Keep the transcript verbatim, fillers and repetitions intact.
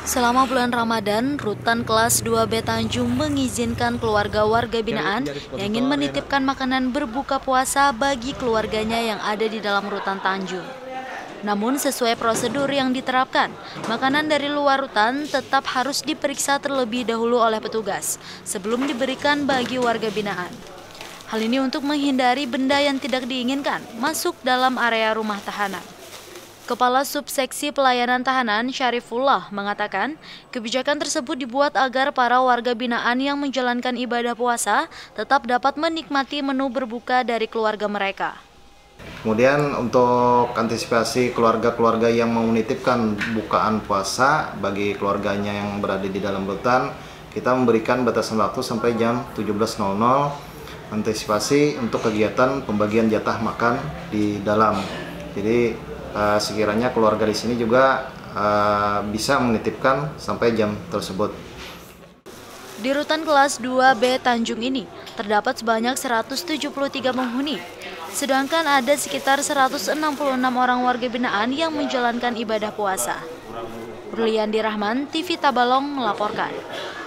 Selama bulan Ramadan, Rutan Kelas dua B Tanjung mengizinkan keluarga warga binaan yang ingin menitipkan makanan berbuka puasa bagi keluarganya yang ada di dalam Rutan Tanjung. Namun sesuai prosedur yang diterapkan, makanan dari luar rutan tetap harus diperiksa terlebih dahulu oleh petugas sebelum diberikan bagi warga binaan. Hal ini untuk menghindari benda yang tidak diinginkan masuk dalam area rumah tahanan. Kepala Subseksi Pelayanan Tahanan Syarifullah mengatakan, kebijakan tersebut dibuat agar para warga binaan yang menjalankan ibadah puasa tetap dapat menikmati menu berbuka dari keluarga mereka. Kemudian untuk antisipasi keluarga-keluarga yang mau menitipkan bukaan puasa bagi keluarganya yang berada di dalam rutan, kita memberikan batasan waktu sampai jam tujuh belas nol nol antisipasi untuk kegiatan pembagian jatah makan di dalam. Jadi Uh, sekiranya keluarga di sini juga uh, bisa menitipkan sampai jam tersebut. Di Rutan Kelas dua B Tanjung ini terdapat sebanyak seratus tujuh puluh tiga penghuni, sedangkan ada sekitar seratus enam puluh enam orang warga binaan yang menjalankan ibadah puasa. Ruliandi Rahman, T V Tabalong melaporkan.